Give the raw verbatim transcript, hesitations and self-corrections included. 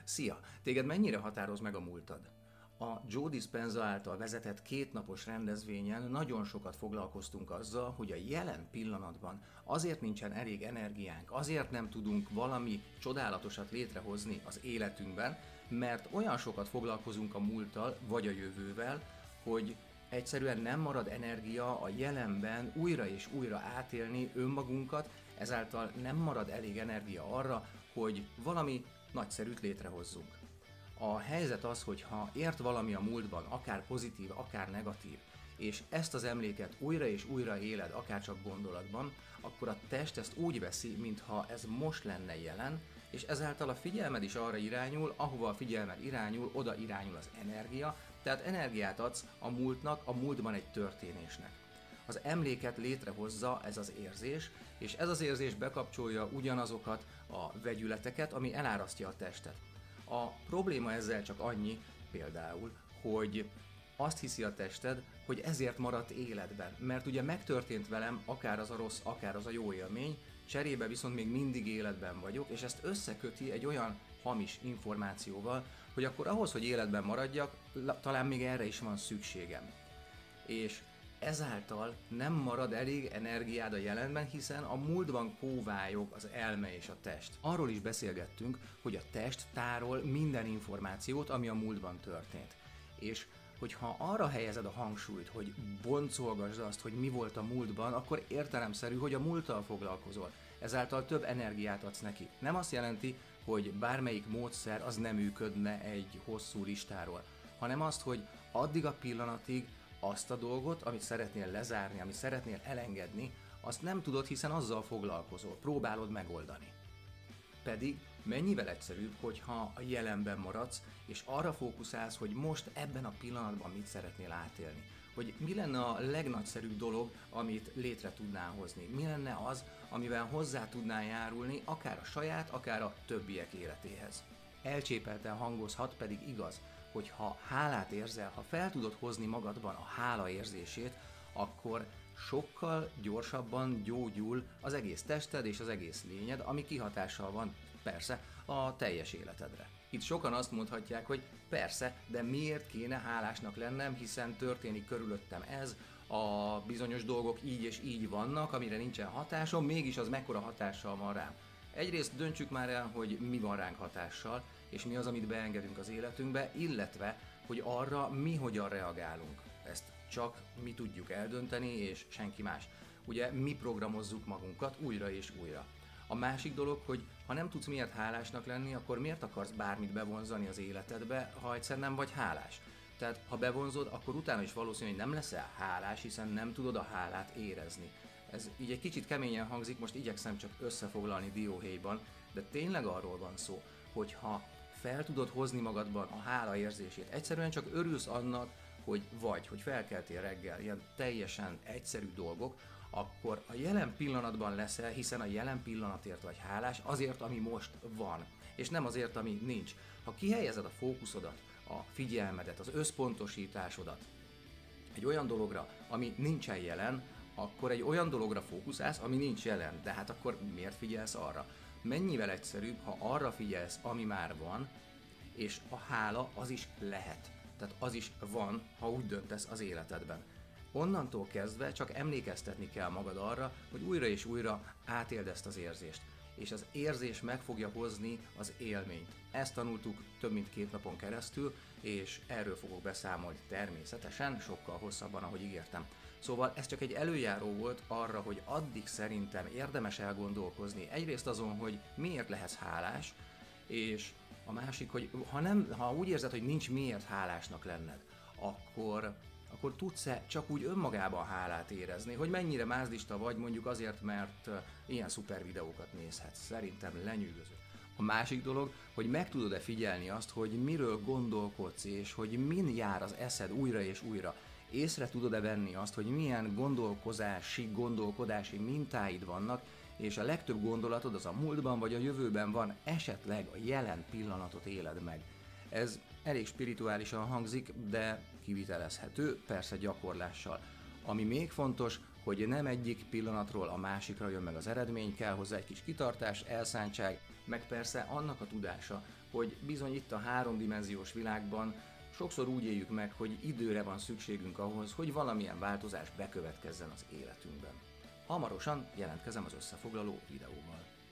Szia! Téged mennyire határoz meg a múltad? A Joe Dispenza által vezetett kétnapos rendezvényen nagyon sokat foglalkoztunk azzal, hogy a jelen pillanatban azért nincsen elég energiánk, azért nem tudunk valami csodálatosat létrehozni az életünkben, mert olyan sokat foglalkozunk a múlttal vagy a jövővel, hogy egyszerűen nem marad energia a jelenben újra és újra átélni önmagunkat, ezáltal nem marad elég energia arra, hogy valami nagyszerűt létrehozzunk. A helyzet az, hogy ha ért valami a múltban, akár pozitív, akár negatív, és ezt az emléket újra és újra éled, akár csak gondolatban, akkor a test ezt úgy veszi, mintha ez most lenne jelen, és ezáltal a figyelmed is arra irányul, ahova a figyelmed irányul, oda irányul az energia, tehát energiát adsz a múltnak, a múltban egy történésnek. Az emléket létrehozza ez az érzés, és ez az érzés bekapcsolja ugyanazokat a vegyületeket, ami elárasztja a testet. A probléma ezzel csak annyi, például, hogy azt hiszi a tested, hogy ezért maradt életben, mert ugye megtörtént velem akár az a rossz, akár az a jó élmény, cserébe viszont még mindig életben vagyok, és ezt összeköti egy olyan hamis információval, hogy akkor ahhoz, hogy életben maradjak, talán még erre is van szükségem. És ezáltal nem marad elég energiád a jelenben, hiszen a múltban kóvályog az elme és a test. Arról is beszélgettünk, hogy a test tárol minden információt, ami a múltban történt. És hogyha arra helyezed a hangsúlyt, hogy boncolgasd azt, hogy mi volt a múltban, akkor értelemszerű, hogy a múlttal foglalkozol. Ezáltal több energiát adsz neki. Nem azt jelenti, hogy bármelyik módszer az nem működne egy hosszú listáról, hanem azt, hogy addig a pillanatig azt a dolgot, amit szeretnél lezárni, amit szeretnél elengedni, azt nem tudod, hiszen azzal foglalkozol, próbálod megoldani. Pedig mennyivel egyszerűbb, hogyha a jelenben maradsz, és arra fókuszálsz, hogy most ebben a pillanatban mit szeretnél átélni. Hogy mi lenne a legnagyszerűbb dolog, amit létre tudnál hozni. Mi lenne az, amivel hozzá tudnál járulni, akár a saját, akár a többiek életéhez. Elcsépelten hangozhat, pedig igaz, hogy ha hálát érzel, ha fel tudod hozni magadban a hála érzését, akkor sokkal gyorsabban gyógyul az egész tested és az egész lényed, ami kihatással van persze a teljes életedre. Itt sokan azt mondhatják, hogy persze, de miért kéne hálásnak lennem, hiszen történik körülöttem ez, a bizonyos dolgok így és így vannak, amire nincsen hatásom, mégis az mekkora hatással van rám. Egyrészt döntsük már el, hogy mi van ránk hatással, és mi az, amit beengedünk az életünkbe, illetve, hogy arra mi hogyan reagálunk. Ezt csak mi tudjuk eldönteni, és senki más. Ugye mi programozzuk magunkat újra és újra. A másik dolog, hogy ha nem tudsz miért hálásnak lenni, akkor miért akarsz bármit bevonzani az életedbe, ha egyszer nem vagy hálás? Tehát ha bevonzod, akkor utána is valószínű, hogy nem leszel hálás, hiszen nem tudod a hálát érezni. Ez így egy kicsit keményen hangzik, most igyekszem csak összefoglalni dióhéjban, de tényleg arról van szó, hogy ha fel tudod hozni magadban a hála érzését, egyszerűen csak örülsz annak, hogy vagy, hogy felkeltél reggel, ilyen teljesen egyszerű dolgok, akkor a jelen pillanatban leszel, hiszen a jelen pillanatért vagy hálás azért, ami most van, és nem azért, ami nincs. Ha kihelyezed a fókuszodat, a figyelmedet, az összpontosításodat egy olyan dologra, ami nincsen jelen, akkor egy olyan dologra fókuszálsz, ami nincs jelen, de hát akkor miért figyelsz arra? Mennyivel egyszerűbb, ha arra figyelsz, ami már van, és a hála az is lehet. Tehát az is van, ha úgy döntesz az életedben. Onnantól kezdve csak emlékeztetni kell magad arra, hogy újra és újra átéld ezt az érzést. És az érzés meg fogja hozni az élményt. Ezt tanultuk több mint két napon keresztül, és erről fogok beszámolni természetesen, sokkal hosszabban, ahogy ígértem. Szóval ez csak egy előjáró volt arra, hogy addig szerintem érdemes elgondolkozni egyrészt azon, hogy miért lehetsz hálás, és a másik, hogy ha, nem, ha úgy érzed, hogy nincs miért hálásnak lenned, akkor, akkor tudsz-e csak úgy önmagában hálát érezni, hogy mennyire mázlista vagy mondjuk azért, mert ilyen szuper videókat nézhetsz. Szerintem lenyűgöző. A másik dolog, hogy meg tudod-e figyelni azt, hogy miről gondolkodsz, és hogy min jár az eszed újra és újra. Észre tudod-e venni azt, hogy milyen gondolkozási, gondolkodási mintáid vannak, és a legtöbb gondolatod az a múltban vagy a jövőben van, esetleg a jelen pillanatot éled meg. Ez elég spirituálisan hangzik, de kivitelezhető, persze gyakorlással. Ami még fontos, hogy nem egyik pillanatról a másikra jön meg az eredmény, kell hozzá egy kis kitartás, elszántság, meg persze annak a tudása, hogy bizony itt a háromdimenziós világban sokszor úgy éljük meg, hogy időre van szükségünk ahhoz, hogy valamilyen változás bekövetkezzen az életünkben. Hamarosan jelentkezem az összefoglaló videóval.